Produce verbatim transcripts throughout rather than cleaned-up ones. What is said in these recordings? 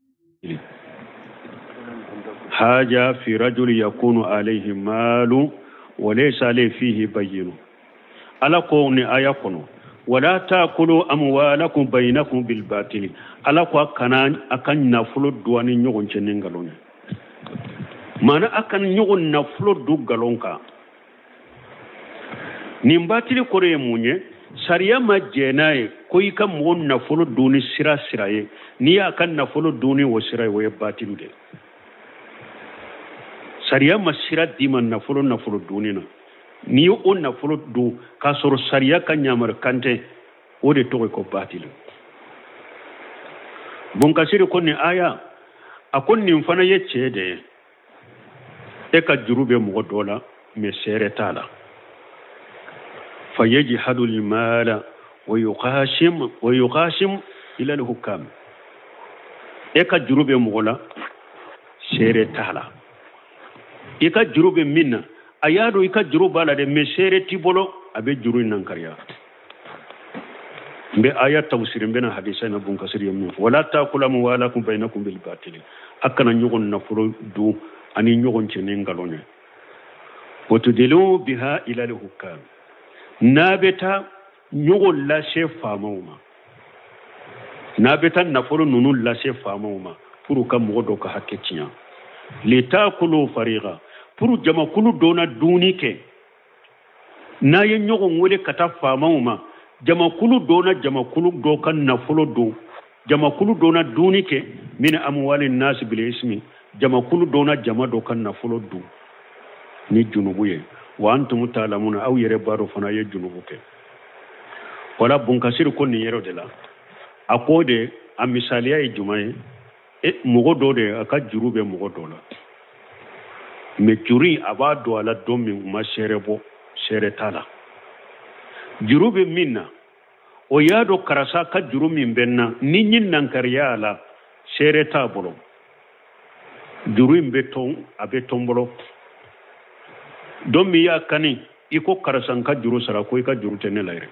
haja fi rajuli yakunu alayhi malu wa laysa alayhi fihi bayyin ala ko ni aya kono wala taakulu amwalakum bainakum bil batil ala ko kana akan nafulo duwani nyogon cenen galon mana akan nyogon nafulo du galonka ni mbatili kore munye sariya ma jenaye ko yika mon nafulo duni sira siraye ni akan nafulo duni wo siraye wo batilu de sariya ma sira diman nafulo nafulo duni na ni o nafulo du ka soro sariya ka nyamar kante o de to ko batilu bon kasiri ko ni aya akon ni mfana yecce de e ka jurube mo dola me sere tala فيجحد المال ويقاشم ويقاشم إلى الحكام إيكا جروب مغلا سيرة تالا إيكا جروب منا أيادو إيكا جروب على دم سيرة تبولو أبي جروب نانكريا بآيات توسير بين حديثنا بونكسر يمين ولا تأكل أموالكم بينكم بالباطل أكنا نيغون نفرو دو أني نيغون تشنين غالوني وتدلوا بها إلى الحكام nabeta nyogol la chef famawma nabeta nafolo nunu la chef famawma pour kam modo ka haketinya leta kulu fariga pour jama kulu dona dunike na ye nyogo ngole kata famawma jama kulu dona jama kulu do kan nafolo do jama kulu dona dunike min amwalin nas bil ismi jama kulu dona jama do kan nafolo do ni junubuye wa antum ta'lamuna aw yere baro fana ye junubuke wala bunkasir ko ni yero de la akode am misaliya e jumaye e mugo do de aka jurube mugo do la me juri aba do ala do mi ma sherebo shere tala jurube minna o yado karasa ka jurumi benna ni nyin nan kariya ala shere tabolo jurum beton abe tombolo domi ya kani iko karasan ka juru sara ko ka juru tenela ire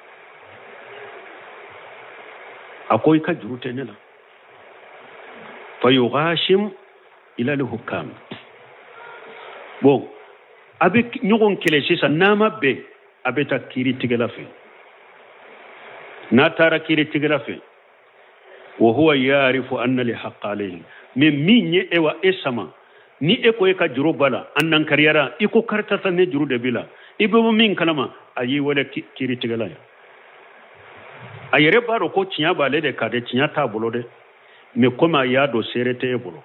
akoy ka juru tenela fayughashim ila al-hukam bo abe nyogon kele sisa nama be abe ta kiri tigela fe na tara kiri tigela fe wa huwa ya'rifu anna li haqq alayhi min minye ewa esama ni eko eka juro bala annan kariyara iko kartata ne juru de bila ibe min kalama ayi wala kiri tigala ayere baro ko tinya bale de kade tinya tabulo de me koma ya do serete e bolo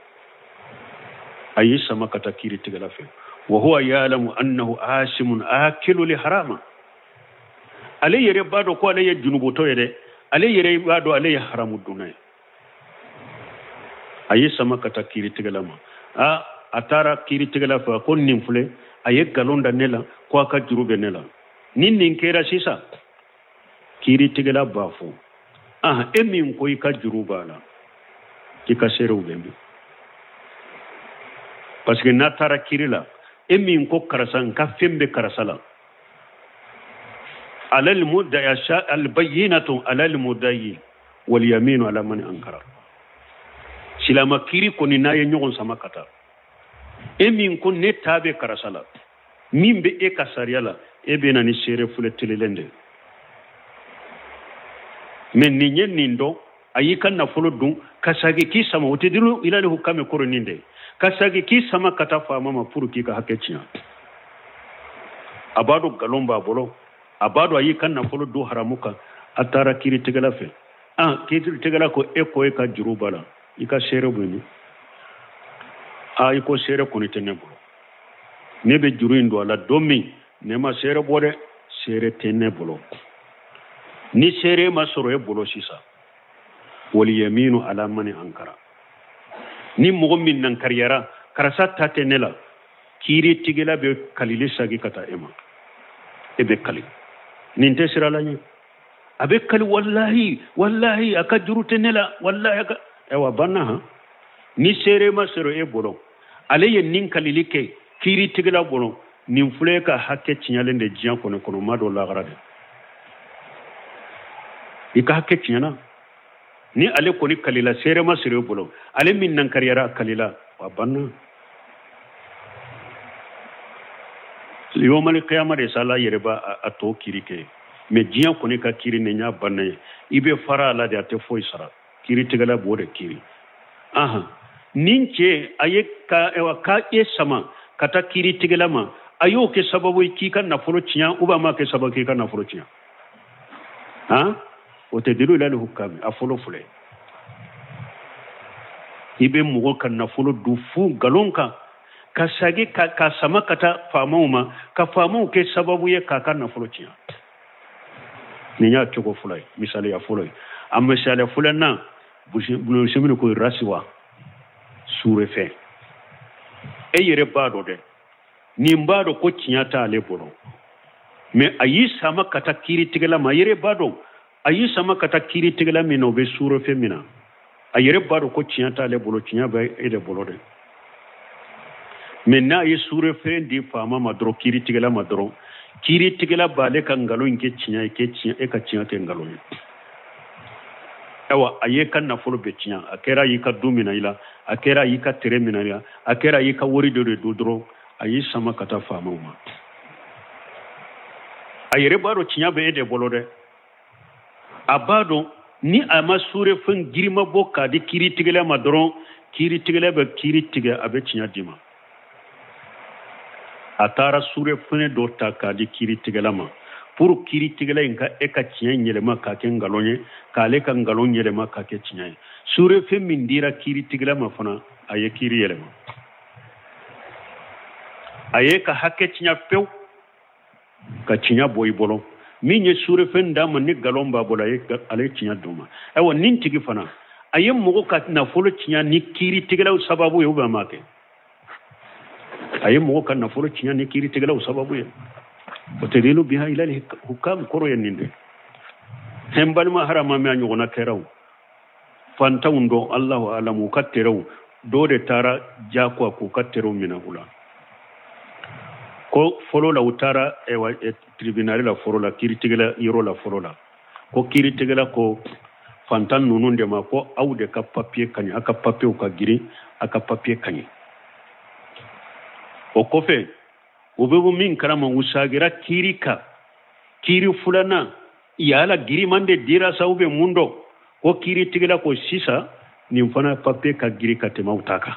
ayi sama kata kiri tigala fe wa huwa ya'lamu annahu asimun akilu li harama ale yere bado ko ale junubo to yede ale yere bado ale haramu dunay ayi sama kata kiri tigala ma a atara kiri tigala fa ko nimfule aye galonda nela ko aka jurube nela nin nin kera sisa kiri tigala bafu ah emin ko ika juruba la kika sere ubembi parce que na tara kiri la emin ko karasan ka fembe karasala alal mudda sha al bayyinatu alal mudayyi wal yaminu ala man ankara silama kiri ko ni naye nyogon sama kata emin ko ne tabe karasala mimbe e kasariala e be na ni sere fule telelende men ni nyen nindo ayi kan na folo dun kasagi ki sama wote dilu ila le hukame koro ninde kasagi ki sama kata fa mama puru ki ka hakeciya abado galomba bolo abado ayi kan na folo do haramuka atara kiri tegala fe ah kiri tegala ko e ko e ka jurubala ika sere buni a iko sere kuni tenebo nebe jurindo ala domi nema sere bode sere tenebo ni sere masoro e bolo sisa wali yaminu ala mani ankara ni mogo min nan kariyara karasa tatenela kiri tigela be kalile sagi kata ema ebe kali ninte sira lanyi abe kali wallahi wallahi aka juru tenela wallahi aka ewa banna ha ni sere masoro e bolo aleye nin kalilike kiri tigela bolo nin fuleka hakke tinyalende jian kono kono mado la garade ika hakke tinyana ni ale koni kalila sere ma sere bolo ale min nan kariyara kalila wa banna yomal qiyamah de sala yereba a to kirike me jiya koni ka kiri ne nya banna ibe fara la de ate foy sara kiri tigala bode kiri aha ninche aye ka ewa ka e sama kata kiri tigala ma ayo ke sababu ki kan na folo ciya uba ma ke sababu ki kan na folo ciya ha o te dilu ila hukami a folo fule ibe mugo kan na folo du fu galonka ka sagi ka, ka sama kata famuma ka famu ke sababu ye ka kan na folo ciya ni nya choko fulai misali ya fulai amma misali fulan na bunu shiminu ko rasiwa sure fe e yere bado de ni mbado ko cinyata ale bolo me ayi sama kata kiri tigala ma yere bado ayi sama kata kiri tigala mi no be sure fe mina ayere bado ko cinyata ale bolo cinya ba e de bolo de me na ayi sure fe ndi fama madro kiri tigala madro kiri tigala bale kan ngalo nke cinya ke cinya e ka cinya te ngalo ni awa aye kan na folo be cinya akera yi ka dumina ila akera yi ka tere mina ila akera yi ka wori do do dro ayi sama kata fama uma ayere bado cinya be de bolo de abado ni ama sure fen girma boka di kiri tigala madro kiri tigala be kiri tiga abe cinya dima atara sure fene do taka di kiri tigala ma pour kiri tigala inka eka cinya nyelema ka ke ngalonye ka le ka ngalonye nyelema ka ke cinya sure fe mindira kiri tigala ma fana aye kiri yelema aye ka hakke cinya pew ka cinya boy bolo minye sure fe ndama ni galomba bola ye ale cinya duma ewa nin tigi fana aye mogo ka na folo cinya ni kiri tigala sababu yo ba make aye mogo kan na folo cinya ni kiri tigala sababu ye otedilu biha ila hukam koro yeninde hembal ma harama me anyo na keraw fanta undo Allahu alamu katteraw dode tara jakwa ko katteraw mina ula ko folo la utara e wa e tribunal la folo la kiri tigala yoro la folo la ko kiri tigala ko fantan nununde ma ko awde ka papier kany aka papier ka giri aka papier kany o kofe ubebu min karama usagira kirika kiri fulana yala giri mande dira saube mundo ko kiri tigala ko sisa nimfana papier ka giri ka tema utaka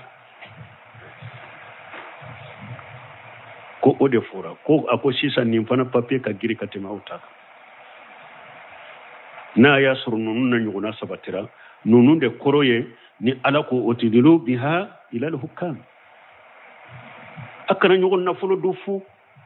ko ode fora ko ako sisa nimfana papier ka giri ka tema utaka na ya suru nunu na nyuguna sabatira nunu de koroye ni alako otidilu biha ila al-hukam akana nyugul na fulu dufu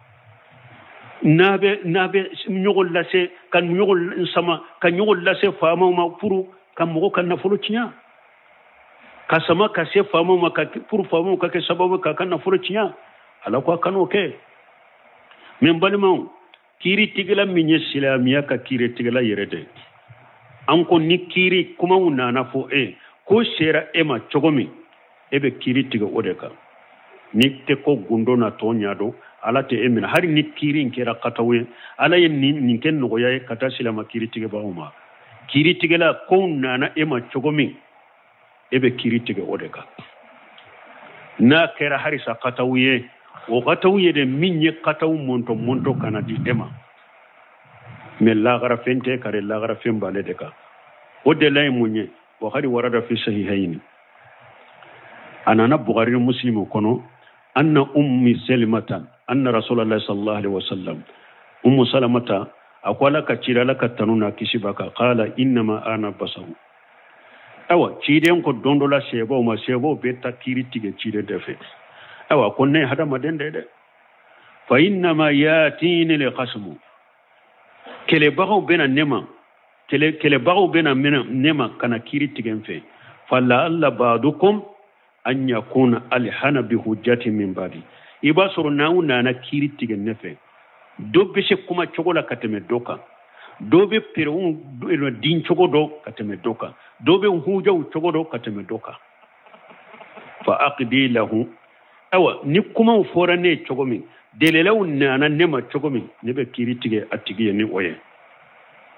nabe nabe nyugul lase kan nyugul sama kan nyugul lase fama ma puru kan mo kan na fulu tinya ka sama ka se fama ma ka puru fama ka ke sababu ka kan na fulu tinya alako kanu ke men balima kiri tigala minye silamiya ka kiri tigala yerede anko ni kiri kuma unana fo e ko shera ema chogomi ebe kiri tiga odeka ni te ko gundo na to nyado ala te emina hari ni kiri nkera katawe ala yen ni ninken no yae kata silama kiri tiga bauma kiri tiga la ko unana ema chogomi ebe kiri tiga odeka na kera hari sa katawe o katawe de minye kataw monto monto kana di ema me lagara fente kare lagara femba le deka o de lay munye wa khari warada fi sahihayn anana bukhari muslim kono anna ummi salimatan anna rasulullah sallallahu alaihi wasallam ummu salamata akwala ka cira laka tanuna kishibaka qala inna ma ana basahu awa ciden ko dondola sebo ma sebo be takiri tige cide defe awa konne hada madende de fa inna ma yatini li qasmu kele bago bena nema kele kele bago bena nema kana kiri tigenfe falla alla ba'dukum an yakuna alhana bi hujjati min badi iba suru nauna na kiri tigen nefe dobbe se kuma chogola kateme doka dobe peru do din chogodo kateme doka dobe huja chogodo kateme doka fa aqdi lahu awa ni kuma fora ne chogomi delelaw nana nema chogomi nebe kiri tige atigi ni oye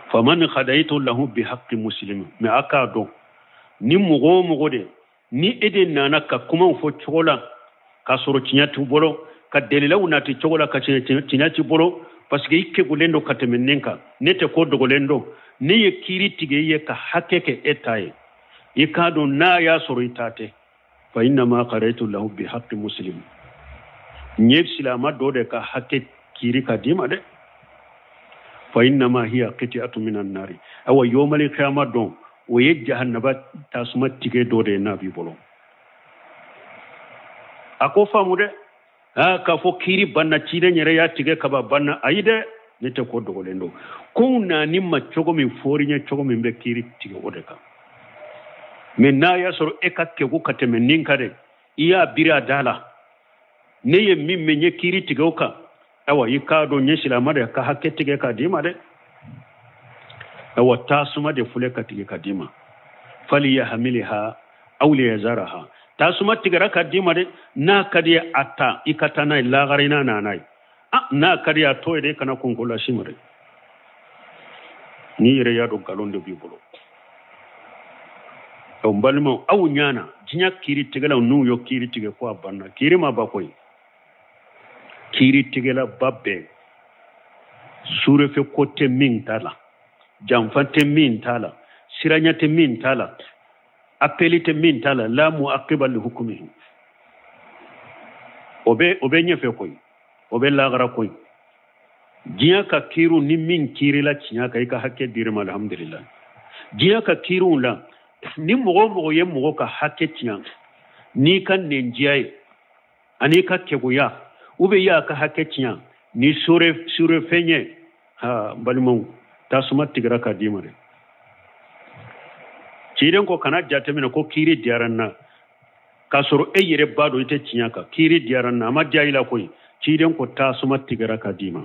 faman khadaitu lahu bi haqqi muslim me akado ni mugo mugo de ni ede nana ka kuma fo chola ka soro cinyatu bolo ka delila unati chola ka cinyati bolo parce que ikke gulendo katemenenka nete ko dogolendo ne ye kiri tige ye ka hakeke etaye ikado na ya soro itate fa inna ma qaraitu lahu bi haqqi muslim nyeb silama do de ka hakke kiri ka dima de fa inna ma hiya qit'atu minan nari awa yawmal qiyamah don o ye jahannaba tasuma tige do de nabi bolo ako famu de ha ka fo kiri banna cide nyere ya tige ka ba banna ayide nete ko dogolendo ko na ni ma chogo mi fori nya chogo mi be kiri tige odeka men na ya soro e ka ke ko kateme ninkade iya bira dala ne ye min menye kiri tige oka awa yikado nye silama de ka hakke tige ka dima de awa tasuma de fule ka tige ka dima fali ya hamiliha aw li yazaraha tasuma tige ra ka dima de na kadi atta ikatana la garina nanai ah na kadi ato de kana kongola shimre ni yere ya do galonde bi bolo o mbalmo aw nyana jinya kiri tige la nu yo kiri tige ko abanna kiri ma bakoy kiri tigela babbe surefe kote min tala jamfante min tala siranyate min tala appelite min tala la mu aqibal hukmihi obe obe nyefe koy obe lagara koy jiya ka kiru ni min kirila cinya kai ka hakke dirma alhamdulillah jiya ka kiru la ni mogo mogo ye mogo ka hakke cinya ni kan nenjiai ani ka kebuya ube ya ka hakke cinya ni sure sure fenye ha balmon tasuma tigra ka dimare ciren ko kana jatemina ko kiri diaranna kasoro e yere bado ite cinya ka kiri diaranna ma jaila koy ciren ko tasuma tigra ka dima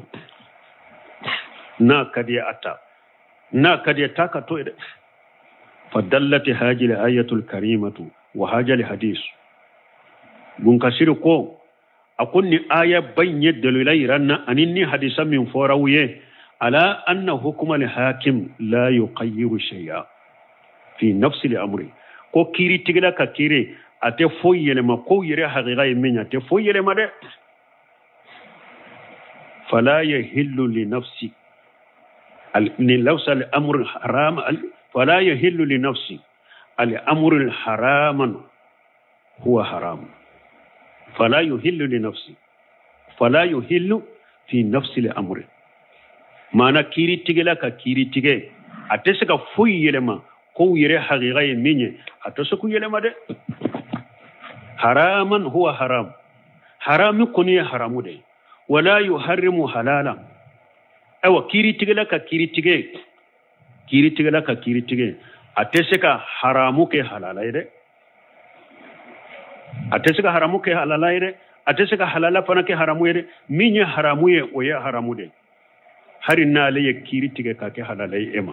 na kadiya ata na kadiya taka to ide fadallati hajil ayatul karimatu wa hajal hadis gun kasiru ko akunni aya banye dalilai ranna aninni hadisa min forawye ala anna hukuma al-hakim la yuqayyiru shay'a fi nafsi al-amri ko kiri tigla ka kire ate foyele ma ko yere haqiqa yemenya te foyele ma de fala yahillu li nafsi al-ni lawsa al-amru haram fala yahillu li nafsi al-amru haraman huwa haram فلا يهل لنفسي فلا يهل في نفس الأمر معنى كيري تيجلا كيري تيجي أتسك فوي يلما كو يري حقيقة مني أتسك يلما ده حراما هو حرام حرام كوني حرام ده ولا يحرم حلالا أو كيري تيجلا كيري تيجي كيري تيجلا كيري تيجي أتسك حرامك حلالا ده atesika haramu ke halala ire atesika halala fana ke haramu ire minye haramu ye oye haramu de hari na le kiri tige ka ke halala ema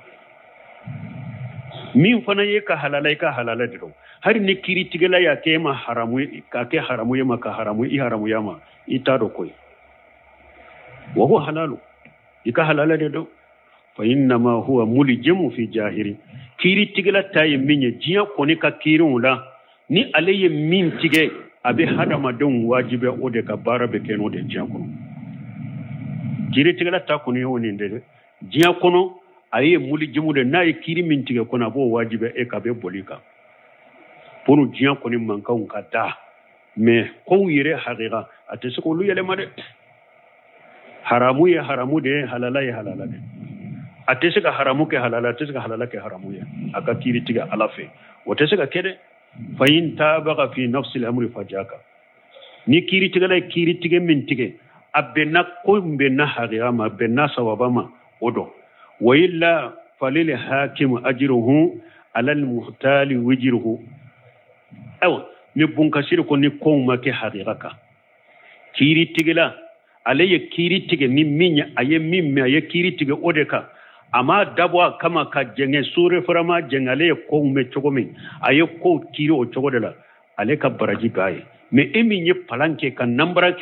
min fana ye ka halala ka halala de hari ni kiri tige la ya ke ma haramu ka ke haramu ye ma ka haramu i haramu ya ma ita do koy wa huwa halalu ika halala de do fa inna ma huwa muljamu fi jahiri kiri tige la tay minye jiya ko ni ka kirun la ni alaye min tige abe hadama don wajibe ode ka bara be keno de jiakono kiri tige la takuni woni de jiakono aye muli jimude nay kiri min tige kona bo wajibe e ka be bolika pour jiakoni manka on kada mais ko yire haqiqa atese ko lu yele made haramu ye haramu de halala ye halala de atese ka haramu ke halala atese ka halala ke haramu ye aka kiri tige alafe wotese ka kede fayin tabaga fi nafsi al-amri fajaka ni kiri tigala kiri tige min tige abena ko mbena haqiqa ma bena sawabama odo wa illa falil hakim ajruhu ala al-muhtali wajruhu aw ni bunkashir ko ni ko ma ke haqiqa kiri tigala alaye kiri tige ni minya aye mimme aye kiri tige odeka ama dabwa kama ka jenge sure farama jengale ko me chogomi aye ko kiri o chogodela ale ka baraji gaye me emi nye palanke ka nambranke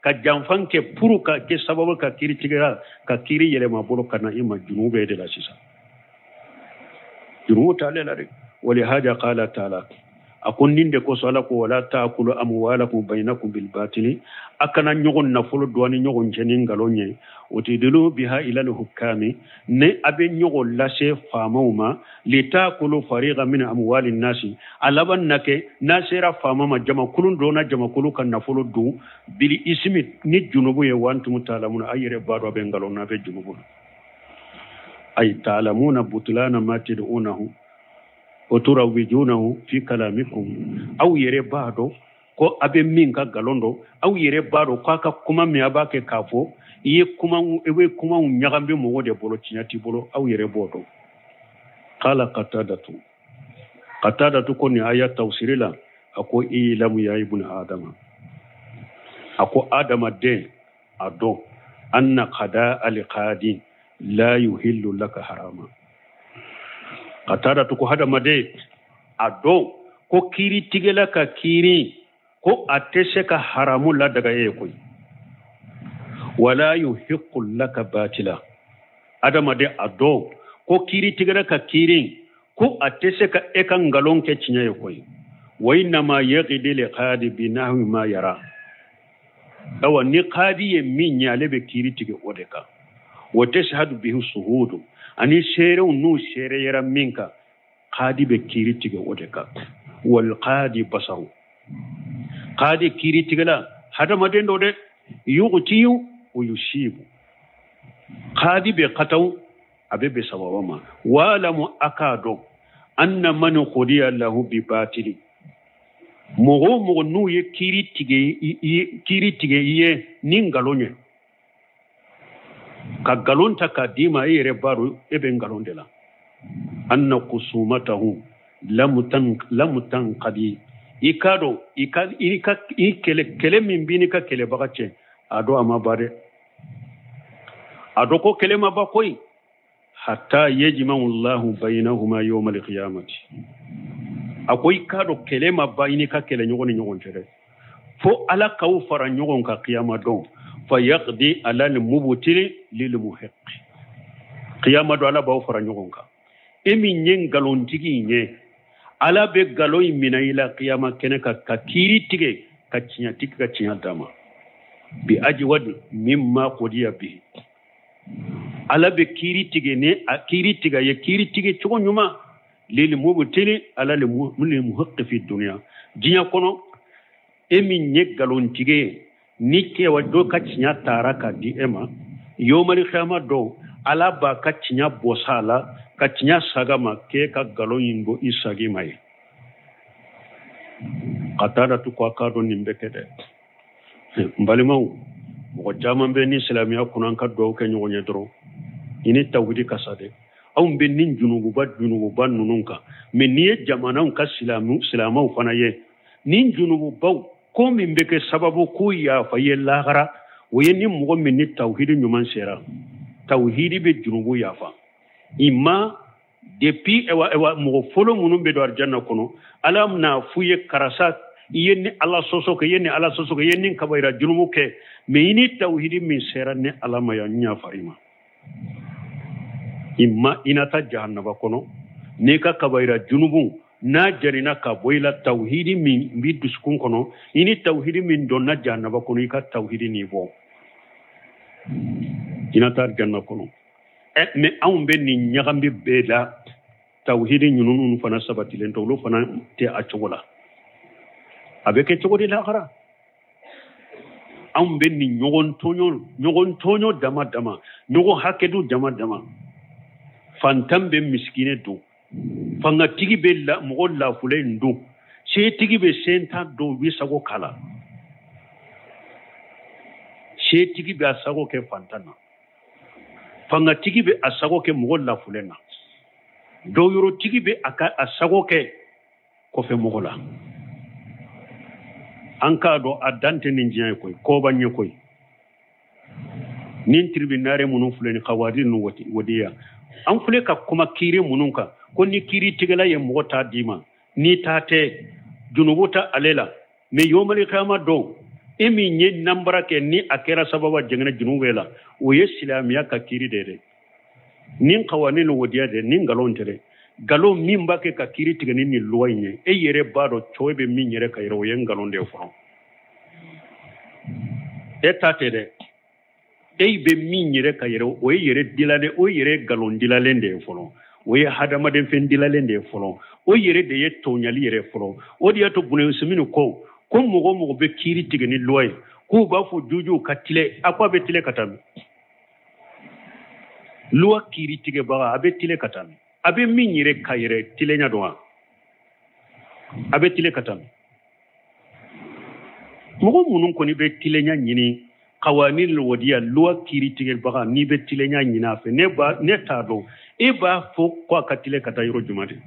ka janfan ke puru ka ke sababu ka kiri tigera ka kiri yele ma bolo kana ima junube de la sisa junubu tale la de wali haja qala ta'ala akon ninde ko sala ko wala ta'kulu amwalakum bainakum bil batili akana nyogon na folo duwani nyogon jenin galonye otidilu biha ila al hukami ne abe nyogon lase famawma li ta'kulu fariqa min amwali nasi alaban nake nasira famama jama kulun dona jama kulu kan na folo du bili ismi ni junubu ye wantum ta'lamuna ayre bado be galonna be junubu ay ta'lamuna butlana ma tad'unahu وتروجونه في كلامكم أو يربادو ko abe min ka galondo aw yere baro ka ka kuma mi abake kafo ye kuma ewe kuma nyagambe mo wode bolo tinyati bolo aw yere bodo qala qatadatu qatadatu ko ni aya tawsirila ako ilamu ya ibn adama ako adama de ado anna qada al qadi la yuhillu laka harama qatada to ko hada made ado ko kiri tigela ka kiri ko atese ka haramu la daga yekoy wala yuhiqqu laka batila adama de ado ko kiri tigela ka kiri ko atese ka ekan galon ke cinye yekoy wa inna ma yaqidi li qadi bi nahwi ma yara dawa ni qadi ye min ya lebe kiri tige odeka wa tashhadu bihi suhudu ani shere nu shere yara minka qadi be kiri tige odeka wal qadi basaru qadi kiri tigala hada madendo de yuqtiyu wa yushibu qadi be qataw abebe sababama wala mu akado anna man qudiya lahu bi batili mogo mogo nu ye kiri tige kiri tige ye ningalonye ka galonta ka dima yere baro ebe ngalondela anna qusumatahu lamutan lamutan qadi ikado ika ika ikele kele min bini ka kele bagache ado ama bare ado ko kele ma bakoy hatta yajma'u Allahu bainahuma yawm al-qiyamati akoy kado kele ma bayini ka kele nyogoni nyogon tere fo ala kaw fara nyogon ka qiyama don fayaqdi ala al-mubtili lil muhiq qiyama do ala baw fara nyogon ka emi nyen galon tigi nye ala be galoy minayila qiyama kene ka kakiri tige ka cinya tige ka cinya dama bi ajwad mimma qudiya bi ala be kiri tige ne akiri tiga ye kiri tige chugo nyuma lil mubtili ala lil muhiq fi dunya dinya kono emi nye galon tige ni ke wado ka cinya tara ka di ema yomari khama do ala ba ka cinya bosala ka cinya sagama ke ka galon yimbo isagi mai qatada tu kwa kado nimbe kede mbalimaw mo jaman be ni islamiya kunan ka do ke nyonya dro ini tawhidi kasade aw be nin junubu ba junubu ba nununka me ni jamana ka islamu islamaw fana ye nin junubu baw ko min be ke sababu ko ya fa ye lahara woye ni mo min ni tawhidi nyuman sera tawhidi be junubu ya fa imma depuis ewa ewa mo folo munum be do arjanna kono alam na fuye karasa yenni ala soso ke yenni ala soso ke yenni kabayra junubu ke me ini tawhidi min sera ne alama ya nya farima imma inata jahannaba kono ne ka kabayra junubu na jarina ka boyla tawhidi min bi duskun kono ini tawhidi min donna jahannaba kono ka tawhidi nivo inata janna kono e me awun be ni nyagambe beda tawhidi nyununu fana sabati len tawlo fana te a chogola abeke chogodi la khara awun be ni nyogon tonyo nyogon tonyo dama dama nyogo hakedu dama dama fantambe miskine do fanga tigi be la mo la fule ndo se tigi be senta do wi sago kala se tigi be asago ke fantana fanga tigi be asago ke mo la fule na do yoro tigi be aka asago ke ko fe mo la anka do adante ni njiay koy ko banye koy nin tribunare munun fule ni khawadi no wati wadiya an fule ka kuma kiri mununka ko ni kiri tigala ye mo ta dima ni tate junubuta alela me yomali kama do emi nye nambara ke ni akera sababa jengena junubela o ye silamiya ka kiri dede nin qawanin wodiya de nin galon tere galo min ba ke ka kiri tigani ni loye e yere bado chobe min yere ka yero yen galon de fo e tate de e be min yere ka yero o yere dilade o yere galon dilalende fo o ye hadama den fen dilalende fo o yere de ye tonyali yere fo o diya to bune usminu ko ko mogo mogo be kiri tigani loye ko ba fo juju katile akwa be tile katami luwa kiri tige baga abe tile katami abe min yere kayere tile nya doa abe tile katami mogo munun ko ni be tile nya nyini qawanil wadiya luwa kiri tige baga ni be tile nya nyina fe ne ba ne tado e ba fo ko katile katayiro jumade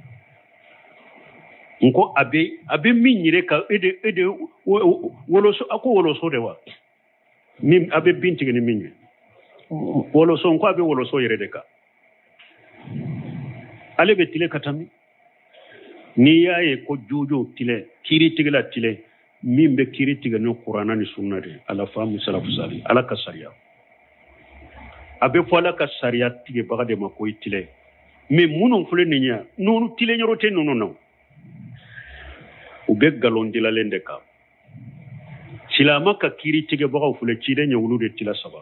nko abe abe min yere ka ede ede woloso ako woloso de wa ni abe bintige ni min woloso nko abe woloso yere de ka ale be tile katami ni yaye ko jojo tile kiri tigla tile min be kiri tiga no qur'ana ni sunna de ala famu salafu sali ala ka sariya abe fo ala ka sariya tige baga de makoy tile me munun fule ni nya nonu tile nyorote nono no ube galon dila lende ka silama ka kiri tige baga fule chide nyawulu de tila saba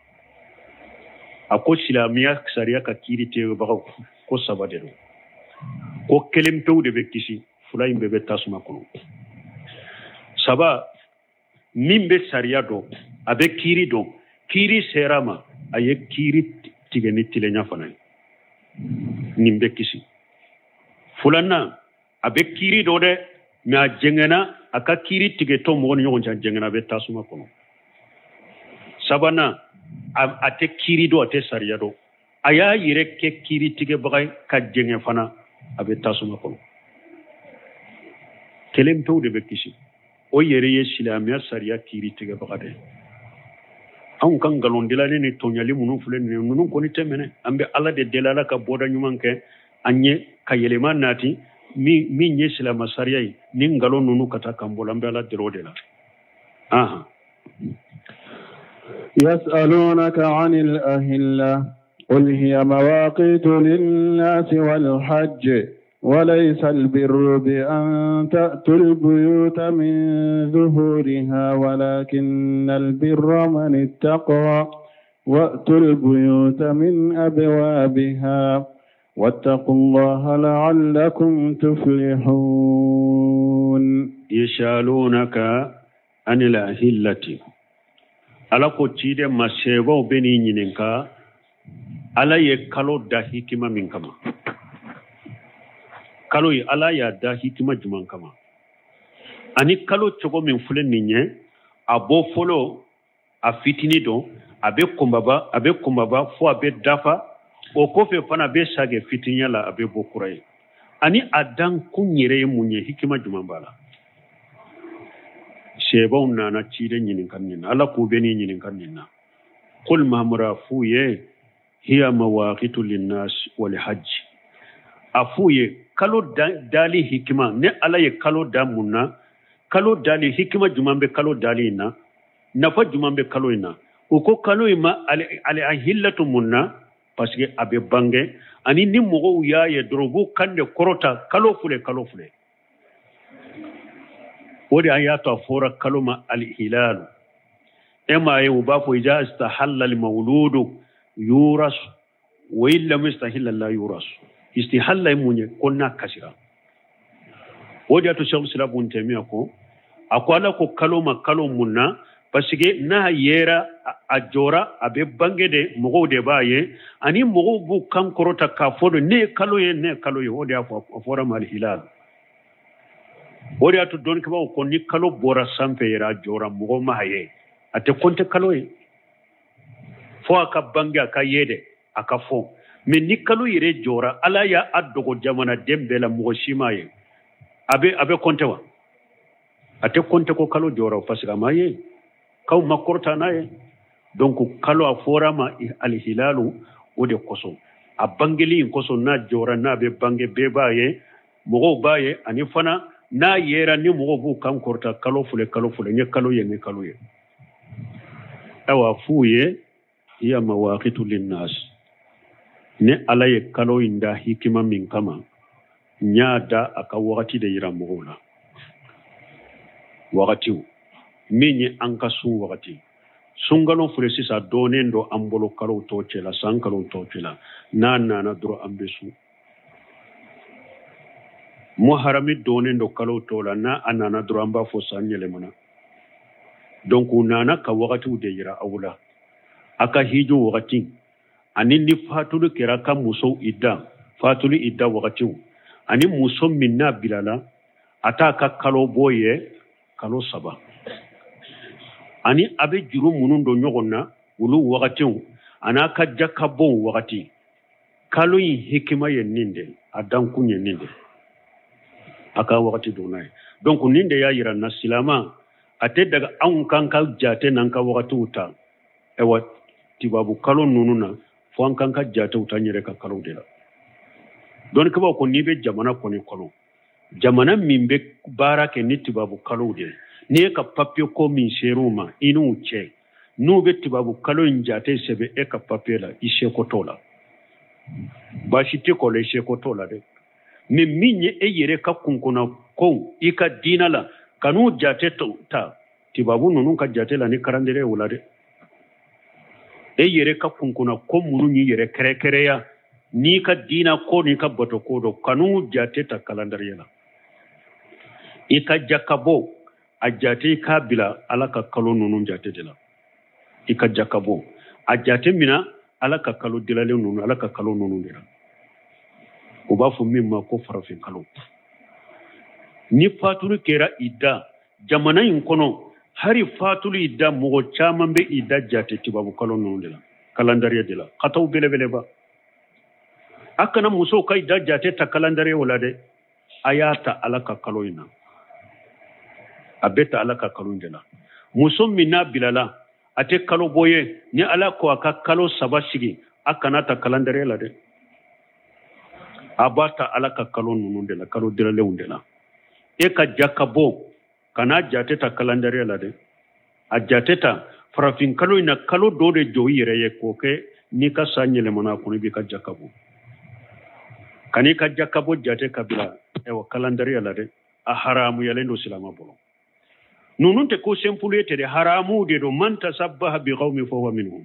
ako silamiya sariya ka kiri tige baga ko saba de do ko kelem pew de bekisi fulay mbebe tasuma kono saba mimbe sariya do abe kiri do kiri serama aye kiri tige ni tilenya fanay nimbe kisi fulana abe kiri do de na jengena aka kiri tige to mo ni nyon jengena be tasuma kono sabana ate kiri do ate sariya do aya yire ke kiri tige bagay ka jenge fana abe tasuma kono kelem to de bekisi o yere ye silamiya sariya kiri tige bagade an kan galon dilane ni tonyali munu fule ni nunu ko ni temene ambe ala de delala ka boda nyumanke anye ka yelema nati mi mi nye silama sariya ni galon nunu kata kambola ambe ala derode la aha يسألونك عن الأهلة قل هي مواقيت للناس والحج وليس البر بأن تأتوا البيوت من ظهورها ولكن البر من اتقى وأتوا البيوت من أبوابها واتقوا الله لعلكم تفلحون يسألونك عن الأهلة ala ko tide masebo beni nyininka ala ye kalo da hikima min kama kalo yi ala ya da hikima juman kama ani kalo chogo min fule ninye abo folo a fitini do abe kumbaba abe kumbaba fo abe dafa o kofe fana be sage fitinya la abe bokurai ani adan kunyere munye hikima juman bala shebon nana cide nyinin kannin ala ko beni nyinin kannin qul mamra fuye hiya mawaqitu linnas wal hajj afuye kalo dali hikima ne ala ye kalo damunna kalo dali hikima jumambe kalo dali na nafa jumambe kalo ina uko kalo ima ale ale ahillatu munna parce que abe bange ani ni mogo ya ye drobu kande korota kalo fule kalo fule wodi ayatu afora kaluma al-hilal ema yu bafo ija istahalla al-mawludu yuras wa illa mustahilla la yuras istihalla munye konna kasira wodi atu shaykh silabun temiya ko akwala ko kaluma kalumunna pasige na yera ajora abe bangede mogo de baye ani mogo bu kan korota ka fodo ne kaloye ne kaloye wodi afora mal-hilal wodi atu don ko ko ni kalo bora sampe yera jora mogo mahaye ate konte kalo e fo aka banga ka yede aka fo men ni kalo yere jora ala ya addogo jamana dembe la mogo shimaye abe abe konte wa ate konte ko kalo jora fasika maye kaw makorta naye donc kalo afora ma al hilalu wodi koso a bangeli koso na jora na be bange be baye mogo baye ani fana na yera ni mo bu kan korta kalo fule kalo fule nye kalo ye ni kalo ye awa fuye ya mawaqitu linnas ne alaye kalo inda hikima min kama nyada aka wakati de yira mogola wakati minye anka sun wakati sungalo fure sisa donendo ambolo kalo tochela sankalo tochela na nana dro ambesu muharami donendo kalo tola na anana dro amba fo sanyele mana donc nana ka wakati de yira awula aka hijo wakati ani ni fatulu kera ka muso idda fatulu idda wakati ani muso minna bilala ataka kalo boye kalo saba ani abe juru munun do nyogonna ulu wakati anaka jakabo wakati kalo yin hikima ye ninde adan kunye ninde aka wakati donai donc ninde ya yira na silama ate daga an kanka jate nan ka wakati uta ewa tibabu kalo nununa fo an kanka jate uta nyere ka kalo dela don ka ba ko ni be jamana ko ni kalo jamana mimbe barake ni tibabu kalo de ni ka papio ko min seruma inu che no be tibabu kalo njate sebe e ka papela ishe ko tola ba shite ko le she ko tola de me minye e yere ka kunkuna ko ika dinala kanu jate to ta tibabu nunu ka jate la ni karandere wulade e yere ka kunkuna ko munu ni yere kere kere ya ni ka dina ko ni ka bato ko do kanu jate ta kalandare la ika jakabo a jate ka bila alaka kalo nunu jate de la ika jakabo a jate mina alaka kalo dilale nunu alaka kalo nunu de la o ba fu mimma ko farafin kalo ni fatulu kera idda jamana yin kono hari fatulu idda mogo chaman be idda jate tibabu kalo nunu de la kalandare de la khataw bele bele ba akana muso kai da jate ta kalandare wala de ayata alaka kalo ina abeta alaka kalo ndela muso minna bilala ate kalo boye ni ala ko aka kalo sabashigi akana ta kalandare la de abata alaka kalo nunu ndela kalo dirale undela e ka jakabo kana jate ta kalandare la de a jate ta farafin kalo ina kalo dode joyi reye ko ke ni ka sanyele mona ko ni bi ka jakabo kani ka jakabo jate kabila e wa kalandare la de a haramu yalendo silama bolo nunun te ko sempulete de haramu de do man tasabbaha bi qawmi fa huwa minhum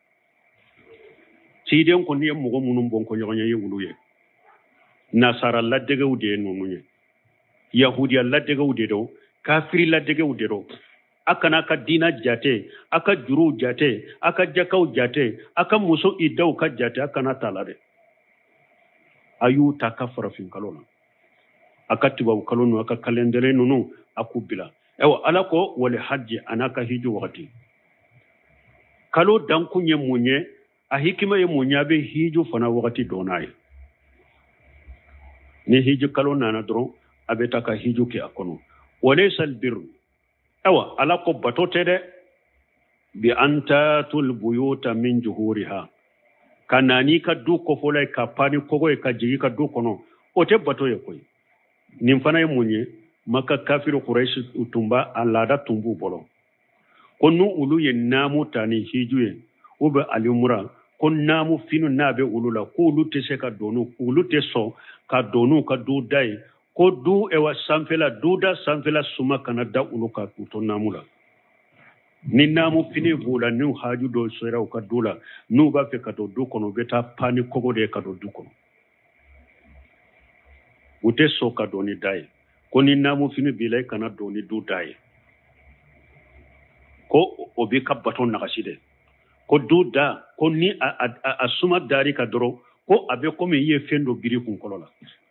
siden ko ni mo munum bon ko nyonya yewuluye nasara la dege wude nununye yahudi la dege wude do kafiri la dege wude do akana ka dina jate aka juru jate aka jakaw jate aka muso idaw ka jate akana talade ayu takafara fin kalona aka tibaw kalonu aka kalendere nunu akubila ewa alako wale haji anaka hiju wakati kalo dankunye munye a hikima ye munyabe hiju fana wakati donaye ni hiju kalo nana dron abetaka hiju ki akono walaysa albirru ewa alako batote de bi anta tul buyuta min juhuriha kanani ka du ko folay ka pani kogo e ka jigi ka du kono o te bato ye koy nim fana ye munye maka kafiru quraish utumba alada tumbu bolo konu ulu ye namu tani hijuye ube alimura kon namu finu nabe ulula ko ulu te se ka donu ulu te so ka donu ka du dai ko du ewa samfela duda samfela suma kana da ulu ka to namula ni namu fini bula ni haju do sera ka dula nu ba fe ka to du kono beta pani kogo de ka do du kono ute so ka doni dai ko ni namu fini bilay kana doni du dai ko obi ka baton nakashide ko du da ko ni asuma dari ka doro ko abe ko me ye fendo biri kun kolola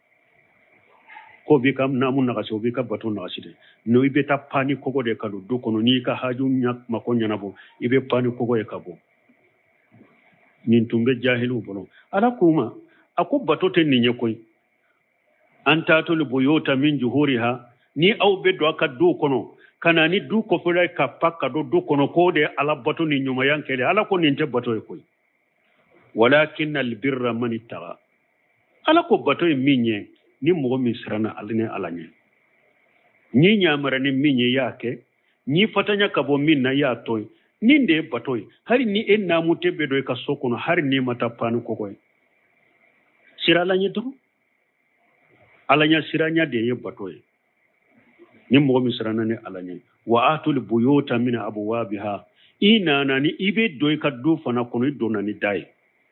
ko bi kam namu nakashi obi ka baton nakashide no ibe ta pani kogo de ka do du kono ni ka haju nyak makonya nabo ibe pani kogo e kabo nin tumbe jahilu bono ala kuma ako batote ni nyekoy anta to buyuta min juhuriha ni aw be do aka du kono kana ni du ko fulay ka pakka do du kono ko de ala bato ni nyuma yankele ala ko ninte bato e koy walakin al birra man ittaqa ala ko bato e minye ni mo mi sirana alne alanye ni ñamarani min ye yake ni fatanya kabo min na ya toy ni nde batoy hari ni en namu tebbe do ka sokono hari ni mata panu ko koy sira la nyedo alanya siranya de ye batoy ni mo mi sirana ni alanya wa atul buyuta min abwabiha ina nani ibe do ka do fana kono do nani dai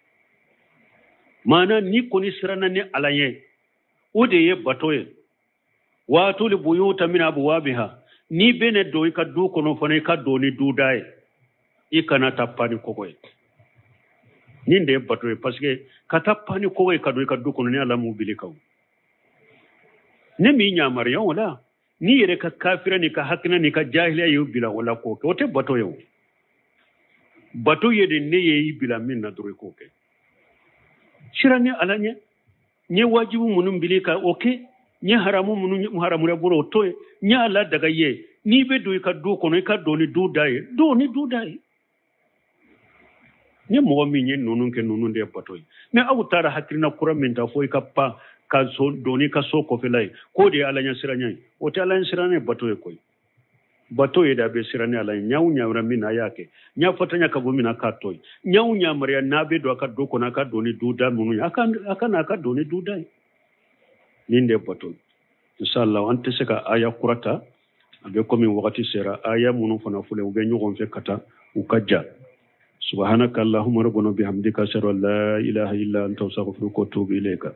mana ni koni sirana ni alanya o de ye batoy wa atul buyuta min abwabiha ni bene do ka do kono fana ka do ni do dai ikana tapani kokoy ni nde batoy parce que ka tapani kokoy ka do ka do kono ni alamu bilikaw ne mi nyamar yan wala ni yere ka kafira ni ka hakina ni ka jahiliya yu bila wala ko ko te bato yo bato yede ne yi bila min na dure ko ke shirani alanya nye wajibu munum bilika okay nye haramu munum haramu re buro to nye ala daga ye ni be do ka do kono ka do ni do dai do ni do dai nye mo mi nye nunu ke nunu de bato me awu tara hakina kura min ta foi ka pa ka so doni ka so ko felay ko de ala nya siranya o ta ala siranya bato e koy bato e da be siranya ala nyaaw nyaawra mina yake nya fatanya ka go mina ka toy nyaaw nyaamriya na be do ka do ko na ka doni duda munu aka aka na ka doni duda ninde bato inshallah ante seka aya kurata abe komi wakati sera aya munu fana fule ube nyugo fe kata ukajja subhanaka allahumma rabbana bihamdika ashhadu an la ilaha illa anta astaghfiruka wa atubu ilayka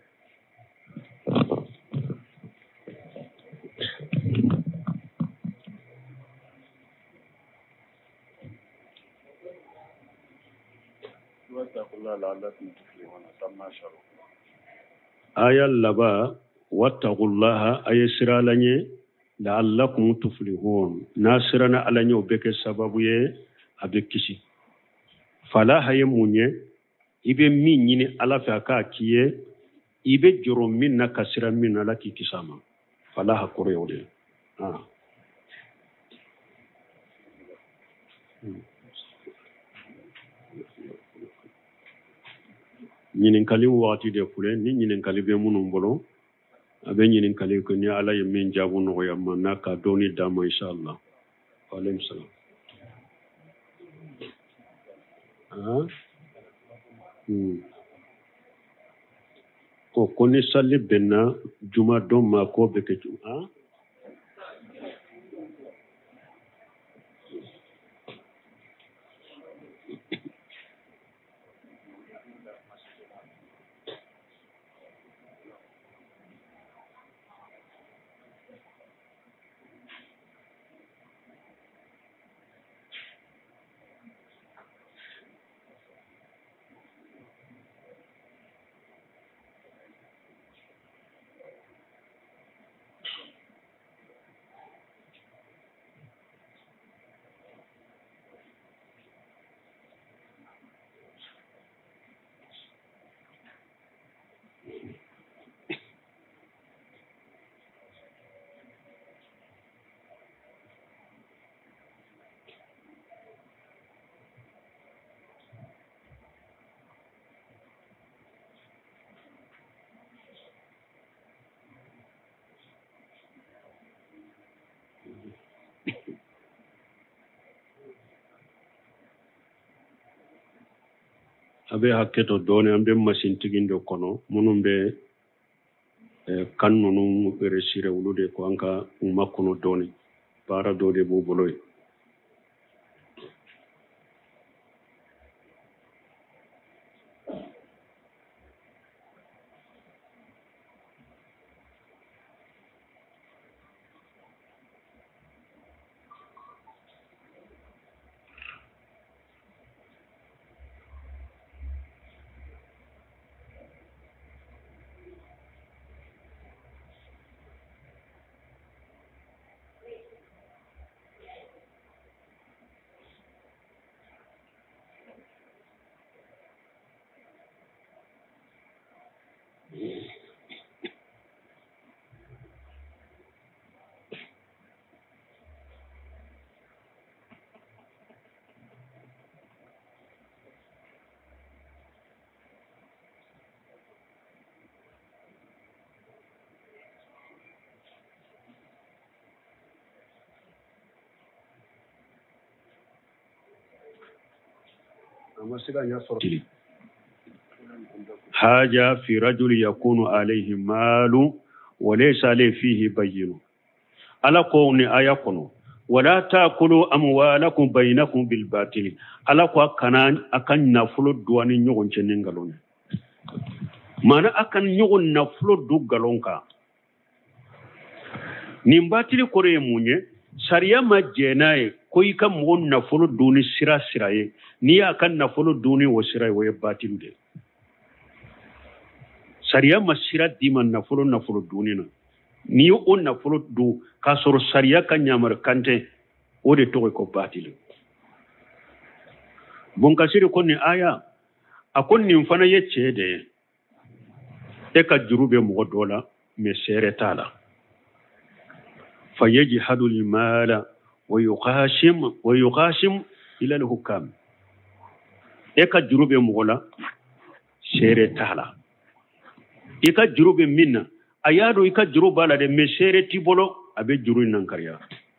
aya laba wattaqullaha ay siralanye la'allakum tuflihun nasirana alanye obeke sababu ye abekisi fala haye munye ibe min nyini ala fa ka kiye ibe joro min na kasira min ala ki kisama fala hakure yode ah nyinin kali wati de fule ni nyinin kali be munum bolo abe nyinin kali ko ni ala ye min jabu no ya manna ka doni dama inshallah alaykum salam ah hmm ko koni salli benna juma do ma ko be ke ah abe hakketo doni ambe machine tigindo kono munum be e kannunu resire wulude ko anka makkono doni para dode bo boloy حاجة في رجل يكون عليه مال وليس عليه فيه بين على قون آيكم ولا تأكلوا أموالكم بينكم بالباطل على قوان أكن نفلو دواني نيغن جنين mana akan ñogon na flo du galonka nin batili kore munye sariya ma jenaye ko ika mo na flo duni sira siraye ni akan na flo duni wo siraye wo batilu de sariya ma sira diman na flo na flo duni na ni o na flo du ka soro sariya kan nyamar kante o de to ko batilu bon kasiri ko ni aya akon nin fana yecce de eka jurube mo dola me sere tala fayajhadu almala wa yuqashim wa yuqashim ila alhukam eka jurube mo la sere tala eka jurube minna ayado eka juruba la de me sere tibolo abe juru nan kariya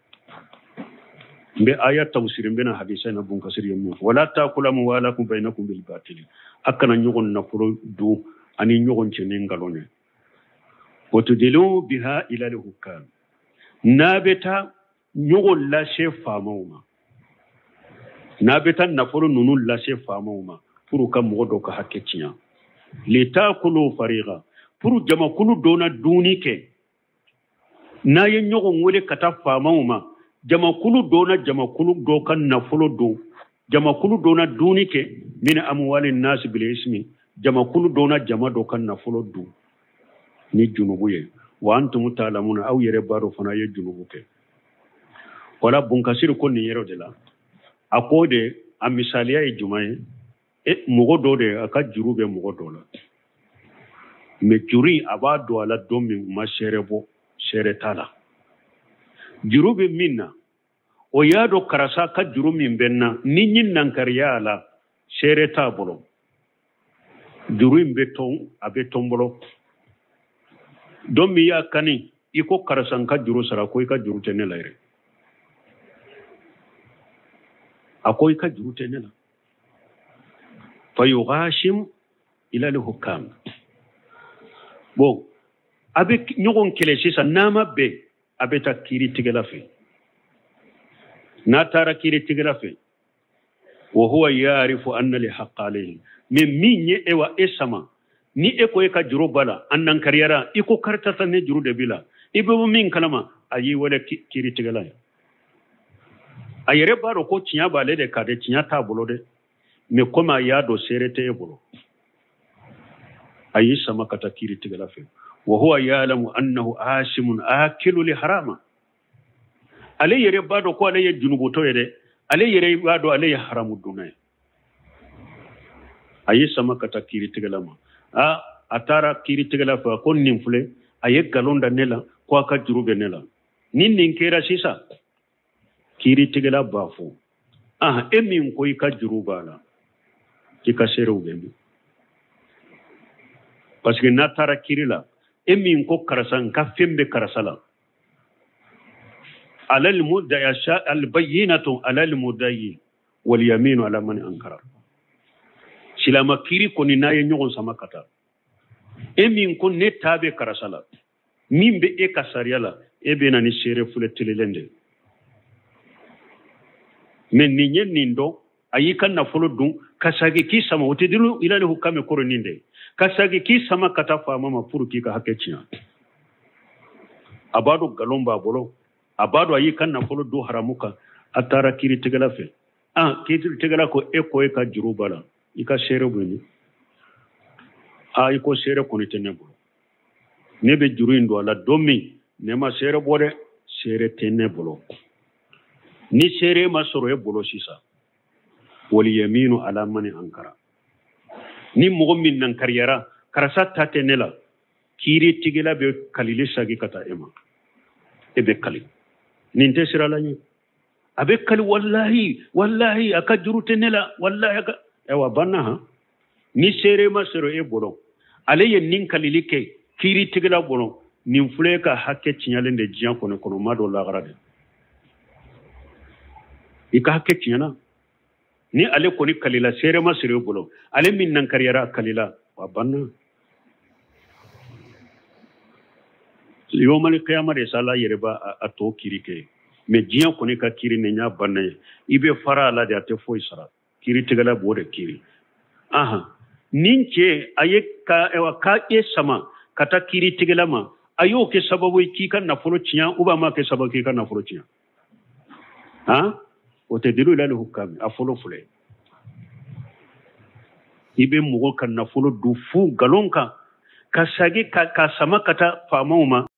mbe aya tawsir mbe na hadisa na bun kasir yemu wala taqulamu walakum bainakum bil batil akana nyugon na furo du ani ñogon ci ne ngalone wotudelu biha ila al-hukam nabeta ñogol la chef famawma nabeta nafolo nunu la chef famawma pour kam mo do ka hakke cinya li taakulu fariga pour jama kulu dona dunike na ye ñogon wole kata famawma jama kulu dona jama kulu do kan nafolo do jama kulu dona dunike min amwalin nas bil ismi jama kulu dona jama do kan na folo du ni junubu ye wa antum ta'lamuna aw yere baro fana ye junubu ke wala bunkasir ko ni yero de la akode a misaliya e jumaye e mugo do de aka jurube mugo do la me juri aba do ala do mi ma sherebo shere tala jurube minna o yado karasa ka jurumi benna ni nyin nan kariya ala shere ta bolo juru beton abe tombolo don mi ya kani iko karasan ka juru sara ko ka juru tenela ire akoy ka juru tenela fayughashim ila al-hukam bo abe nyogon kele sisa nama be abe ta kiri tigela fe na tara kiri tigela fe wa huwa ya'rifu anna li haqq alayhi min minye ewa esama ni eko eka juro bala annan kariyara iko kartata ne juru de bila ibe min kalama ayi wala kiri tigala ayere baro ko cinya bale de kade cinya ta bulo de me koma ya do serete e bulo ayi sama kata kiri tigala fe wa huwa ya'lamu annahu asimun akilu li harama ale yere bado ko ale junugo to yede ale yere bado ale haramu dunay ayi sama kata kiri tigalama a atara kiri tigala fa kon nimfule aye galonda nela ko aka jurube nela nin nin kera sisa kiri tigala bafu ah emin ko ika jurubala kika seru gemi parce que na tara kirila emin ko karasan ka fembe karasala alal mudda sha al bayyinatu alal mudayyi wal yaminu ala man ankara silama kiri ko ni naye nyogon sama kata emin ko ne tabe karasala mimbe e kasariala e be na ni sere fule telelende men ni nyen nindo ayi kan na folo dun kasage ki sama wote dilu ila le hukame koro ninde kasage ki sama kata fa mama puru ki ka hakeciya abado galomba bolo abado ayi kan na folo do haramuka atara kiri tegala fe ah kiri tegala ko e ko e ka jurubala ika sere buni a iko sere koni tenebo nebe juru indo ala domi nema sere bore sere tenebo ni sere masoro e bolo sisa wal yaminu ala man ankara ni mogo min nan kariyara karasa tatenela kiri tigela be kalile sagi kata ema ebe kali ninte sirala ni abe kali wallahi wallahi aka juru tenela wallahi aka ewa banna ha ni sere masoro e bolo ale ye nin kalilike kiri tigela bolo nin fuleka hakke tinyalende jian kono kono mado la garade ika hakke tinyana ni ale koni kalila sere ma sere bolo ale min nan kariyara kalila wa banna yomal qiyamah de sala yereba a to kirike me jiyan koni ka kiri ne nya banna ibe fara la de ate foy sara kiri tigala bode kiri aha ninche aye ka ewa ka e sama kata kiri tigala ma ayo ke sababu ki kan na folo ciya uba ma ke sababu ki kan na folo ciya ha o te dilu ila hukam a folo fule ibe mugo kan na folo du fu galonka ka sage ka, ka sama kata famuma